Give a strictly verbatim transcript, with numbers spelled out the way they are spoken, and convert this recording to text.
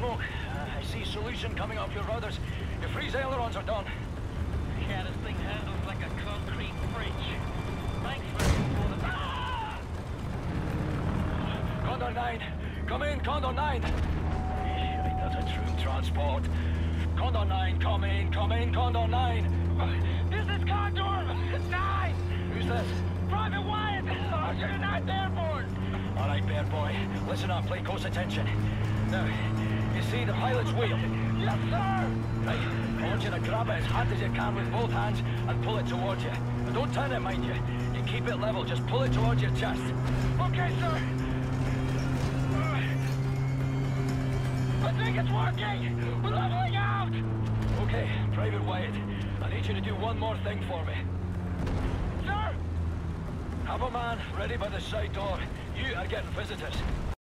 smoke. Uh, I see solution coming off your rudders. Your freeze ailerons are done. Yeah, this thing handles like a concrete bridge. Thanks for for the... Ah! Condor nine! Come in, Condor nine! Shite, that's a true transport. Condor nine, come in, come in, Condor nine! This is Condor nine! Who's this? Private Wyatt! Sergeant ninth Airborne! All right, bear boy. Listen up, pay close attention. Now, you see the pilot's wheel? Yes, sir! Right, I want you to grab it as hard as you can with both hands and pull it towards you. But don't turn it, mind you. You keep it level, just pull it towards your chest. Okay, sir! I think it's working! We're leveling out! Okay, Private Wyatt, I need you to do one more thing for me. Sir! Have a man ready by the side door. You are getting visitors.